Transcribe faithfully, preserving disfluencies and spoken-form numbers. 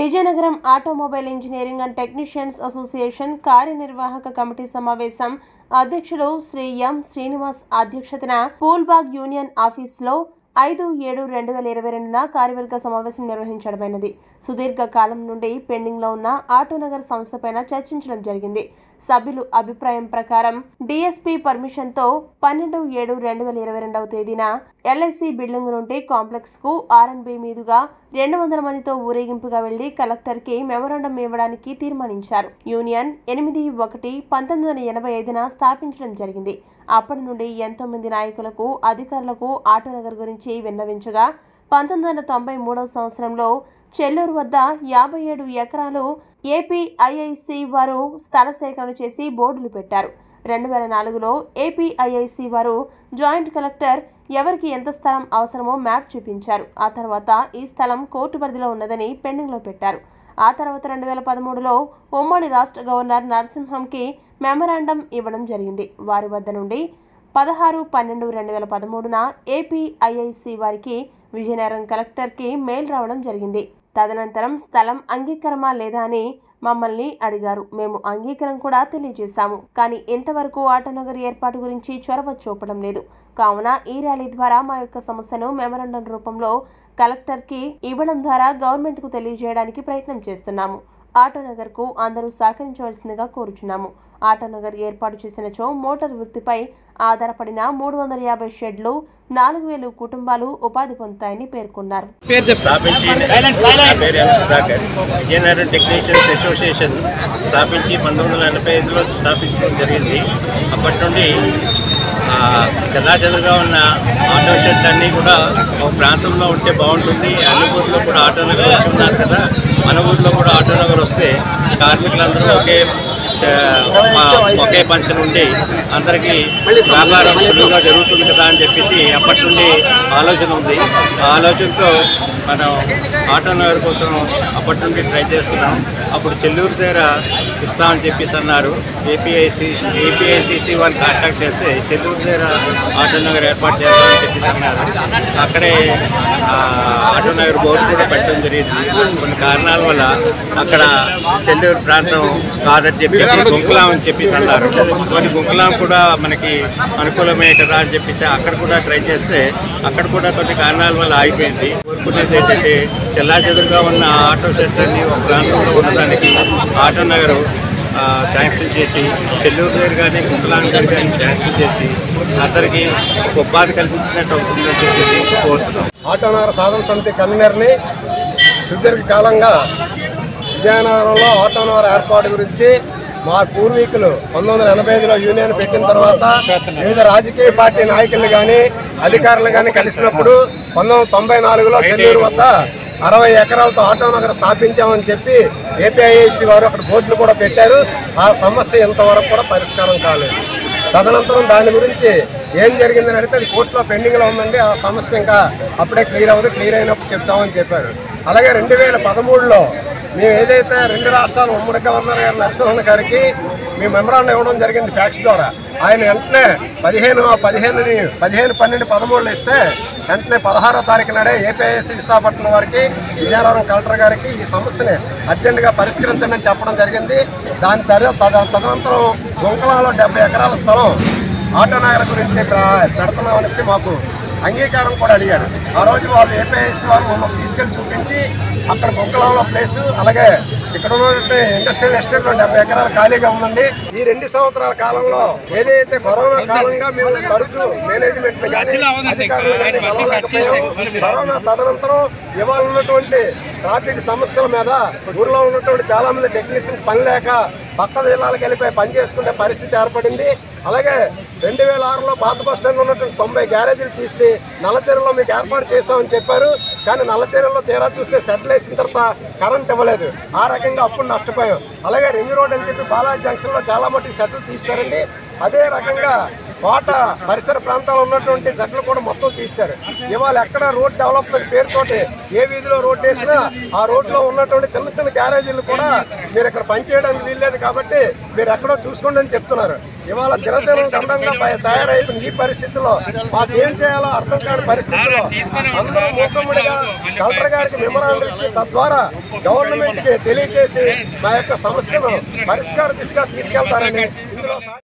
Vizianagaram automobile engineering and technicians association కార్యనిర్వాహక committee సమావేశం అధ్యక్షులు శ్రీ ఎం శ్రీనివాస్ అధ్యక్షతన పూల్బాగ్ యూనియన్ ఆఫీసులో ఐదు ఏడు రెండు వేల ఇరవై రెండున కార్యవర్గ సమావేశం నిర్వహించడమైనది. సుదీర్ఘ కాలం నుండి పెండింగ్ లో ఉన్న ఆటోనగర్ సంస్థపైన చర్చించడం జరిగింది. సభ్యులు అభిప్రాయం ప్రకారం డిఎస్పీ పర్మిషన్ తో పన్నెండు ఏడు రెండు వేల ఇరవై రెండవ తేదీన ఎల్ఐసి బిల్డింగ్ నుండి కాంప్లెక్స్ కు ఆర్ అండ్ బి మీదుగా రెండు వందల మందితో ఊరేగింపుగా వెళ్లి కలెక్టర్ కి మెమోరాండం ఇవ్వడానికి తీర్మానించారు. యూనియన్ ఎనిమిది ఒకటి పంతొమ్మిది వందల ఎనభై ఐదున స్థాపించడం జరిగింది. అప్పటి నుండి ఎంతో మంది నాయకులకు అధికారులకు ఆటోనగర్ గురించి విన్నవించగా పంతొమ్మిది వందల తొంభై మూడవ సంవత్సరంలో చెల్లూరు వద్ద యాభై ఏడు ఎకరాలు ఏపీఐఐసి వారు స్థల సేకరణ చేసి బోర్డులు పెట్టారు. రెండు వేల నాలుగులో ఏపీఐఐసి వారు జాయింట్ కలెక్టర్ ఎవరికి ఎంత స్థలం అవసరమో మ్యాప్ చూపించారు. ఆ తర్వాత ఈ స్థలం కోర్టు పరిధిలో ఉన్నదని పెండింగ్ లో పెట్టారు. ఆ తర్వాత రెండు వేల పదమూడులో ఉమ్మడి రాష్ట్ర గవర్నర్ నరసింహంకి మెమరాండం ఇవ్వడం జరిగింది. వారి వద్ద నుండి పదహారు పన్నెండు రెండు వేల పదమూడున ఏపీఐఐసి వారికి విజయనగరం కలెక్టర్కి మెయిల్ రావడం జరిగింది. తదనంతరం స్థలం అంగీకారమా లేదా అని మమ్మల్ని అడిగారు. మేము అంగీకారం కూడా తెలియజేశాము. కానీ ఇంతవరకు ఆటోనగర్ ఏర్పాటు గురించి చొరవ చూపడం లేదు. కావున ఈ ర్యాలీ ద్వారా మా యొక్క సమస్యను మెమరాండం రూపంలో కలెక్టర్కి ఇవ్వడం ద్వారా గవర్నమెంట్ కు తెలియజేయడానికి ప్రయత్నం చేస్తున్నాము. ఆటోనగర్ కు అందరూ సహకరించవలసిందిగా కోరుచున్నాము. ఆటోనగర్ ఏర్పాటు చేసినచో మోటార్ వృత్తిపై ఆధారపడిన మూడు వందల యాభై షెడ్లు నాలుగు వేలు కుటుంబాలు ఉపాధి పొందుతాయని పేర్కొన్నారు. విజయనగరం టెక్నీషియన్స్ అసోసియేషన్ స్థాపించి పంతొమ్మిది వందల ఎనభై ఐదులో స్థాపించడం జరిగింది. అప్పటి నుండి చెల్లాచెదురుగా ఉన్న ఆటో షెడ్ అన్నీ కూడా ఒక ప్రాంతంలో ఉంటే బాగుంటుంది. అన్ని ఊర్లో కూడా ఆటోనగర్ వచ్చి ఉన్నారు కదా, మన ఊర్లో కూడా ఆటోనగర్ వస్తే కార్మికులందరూ ఒకే ఒకే పంచ నుండి అందరికీ వ్యాపారం సులువుగా జరుగుతుంది కదా అని చెప్పేసి అప్పటి నుండి ఆలోచన ఉంది. ఆ ఆలోచనతో మనం ఆటోనగర్ కోసం అప్పటి నుండి ట్రై చేస్తున్నాం. అప్పుడు చెల్లూరు దగ్గర ఇస్తామని చెప్పేసి అన్నారు. ఏపీఐసి ఏపీఐసిసి వాళ్ళు కాంటాక్ట్ చేస్తే చెల్లూరు దగ్గర ఆటోనగర్ ఏర్పాటు చేస్తామని చెప్పేసి అన్నారు. అక్కడే ఆటోనగర్ బోర్డు కూడా పెట్టడం జరిగింది. కొన్ని కారణాల వల్ల అక్కడ చెల్లూరు ప్రాంతం కాదని చెప్పేసి గుంకులాం అని చెప్పేసి అన్నారు. కొన్ని గుంకులాం కూడా మనకి అనుకూలమే కదా అని చెప్పేసి అక్కడ కూడా ట్రై చేస్తే అక్కడ కూడా కొన్ని కారణాల వల్ల ఆగిపోయింది. కోరుకునేది ఏంటంటే చెల్లాచెదురుగా ఉన్న ఆటో సెంటర్ని ఒక ప్రాంతంలో ఉండడానికి ఆటోనగర్ శాంక్షన్ చేసి చెల్లూరు దగ్గర కానీ గుంకులాం దగ్గర కానీ శాంక్షన్ చేసి అందరికీ ఉపాధి కల్పించినట్టు అవుతుందని చెప్పేసి కోరుతున్నాం. ఆటోనగర్ సాధన సమితి కన్వీనర్ని సుదీర్ఘకాలంగా విజయనగరంలో ఆటోనగర్ ఏర్పాటు గురించి మా పూర్వీకులు పంతొమ్మిది వందల ఎనభై ఐదులో యూనియన్ పెట్టిన తర్వాత వివిధ రాజకీయ పార్టీ నాయకులు కానీ అధికారులు కానీ కలిసినప్పుడు పంతొమ్మిది వందల తొంభై నాలుగులో చెల్లూరు వద్ద అరవై ఎకరాలతో ఆటోనగర్ స్థాపించామని చెప్పి ఏపీఐఐసి వారు అక్కడ బోర్డులు కూడా పెట్టారు. ఆ సమస్య ఇంతవరకు కూడా పరిష్కారం కాలేదు. తదనంతరం దాని గురించి ఏం జరిగిందని అడిగితే అది కోర్టులో పెండింగ్లో ఉందండి, ఆ సమస్య ఇంకా అప్పుడే క్లియర్ అవ్వదు, క్లియర్ అయినప్పుడు చెప్తామని చెప్పారు. అలాగే రెండు వేల పదమూడులో మేము ఏదైతే రెండు రాష్ట్రాలు ఉమ్మడి గవర్నర్ గారు నరసింహన్ గారికి మేము మెమరాండం ఇవ్వడం జరిగింది ఫ్యాక్స్ ద్వారా. ఆయన వెంటనే పదిహేను పదిహేనుని పదిహేను పన్నెండు పదమూడులో ఇస్తే వెంటనే పదహారో తారీఖు నాడే ఏపీఐసి విశాఖపట్నం వారికి విజయనగరం కలెక్టర్ గారికి ఈ సమస్యని అర్జెంటుగా పరిష్కరించండి అని చెప్పడం జరిగింది. దాని తదనంతరం గుంకలాలో డెబ్బై ఎకరాల స్థలం ఆటోనగర్ గురించి పెడుతున్నామనేసి మాకు అంగీకారం కూడా అడిగారు. ఆ రోజు వాళ్ళు ఏపీఐసి వారు మమ్మల్ని తీసుకెళ్లి చూపించి అక్కడ గుంకలాంలో ప్లేసు అలాగే ఇక్కడ ఉన్నటువంటి ఇండస్ట్రియల్ ఎస్టేట్లో డెబ్బై ఎకరాల ఖాళీగా ఉందండి. ఈ రెండు సంవత్సరాల కాలంలో ఏదైతే కరోనా కాలంగా మేము తరచూ మేనేజ్మెంట్ కానీ అధికారులు కానీ కలవలేకపోయాము. కరోనా తదనంతరం ఇవాళ ఉన్నటువంటి ట్రాఫిక్ సమస్యల మీద ఊర్లో ఉన్నటువంటి చాలా మంది టెక్నీషియన్ పని లేక పక్క జిల్లాలకు వెళ్ళిపోయి పని చేసుకునే పరిస్థితి ఏర్పడింది. అలాగే రెండు వేల ఆరులో పాత బస్ స్టాండ్ ఉన్నటువంటి తొంభై గ్యారేజీలు తీసి నల్లచెరువులో మీకు ఏర్పాటు చేస్తామని చెప్పారు. కానీ నల్లచెరువులో తీరా చూస్తే సెటిల్ వేసిన తర్వాత కరెంట్ ఇవ్వలేదు. ఆ రకంగా అప్పుడు నష్టపోయాం. అలాగే రింగ్ రోడ్ అని చెప్పి బాలాజీ జంక్షన్లో చాలా మటుకు సెటిల్ తీస్తారండి. అదే రకంగా కోట పరిసర ప్రాంతాల్లో ఉన్నటువంటి చెట్లు కూడా మొత్తం తీశారు. ఇవాళ ఎక్కడ రోడ్ డెవలప్మెంట్ పేరుతోటి ఏ వీధిలో రోడ్డు వేసినా ఆ రోడ్లో ఉన్నటువంటి చిన్న చిన్న గ్యారేజీలు కూడా మీరు ఇక్కడ పనిచేయడానికి వీల్లేదు కాబట్టి మీరు ఎక్కడో చూసుకోండి అని చెప్తున్నారు. ఇవాళ దినదినం దండంగా తయారైపోయిన ఈ పరిస్థితుల్లో మాకు ఏం చేయాలో అర్థం కాని పరిస్థితుల్లో అందరూ మూకమ్మడిగా కలెక్టర్ గారికి మెమరాండం ఇచ్చి తద్వారా గవర్నమెంట్కి తెలియజేసి మా యొక్క సమస్యను పరిష్కార దిశగా తీసుకెళ్తారని ఇందులో